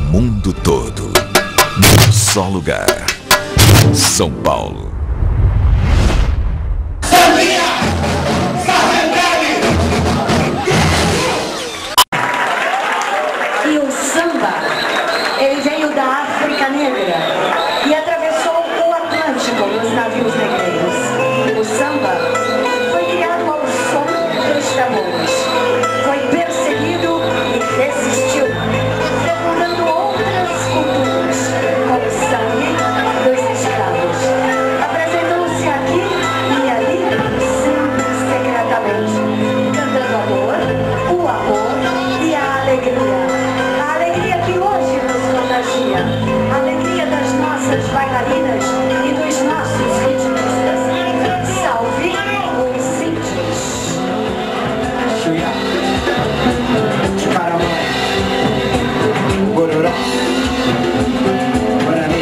mundo todo, num só lugar. São Paulo. E o samba, ele veio da África Negra e atravessou o Atlântico nos navios negreiros. O samba foi criado ao som dos tambores, foi perseguido e resistiu, fecundando outras culturas, com o sangue dos escravos. Apresentou-se aqui e ali, sempre secretamente, cantando a dor, o amor e a alegria. A alegria que hoje nos contagia, a alegria das nossas bailarinas e dos nossos ritmistas. Salve os índios! Xuia, Caramã, Bororó, Guarani.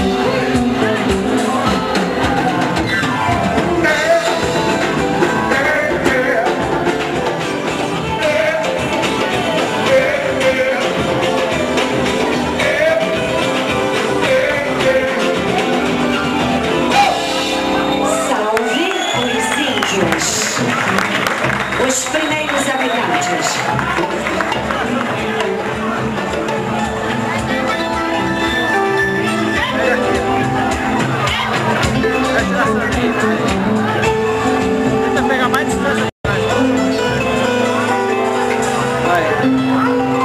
Salve os índios, os primeiros habitantes. Tenta pegar mais distância. Vai.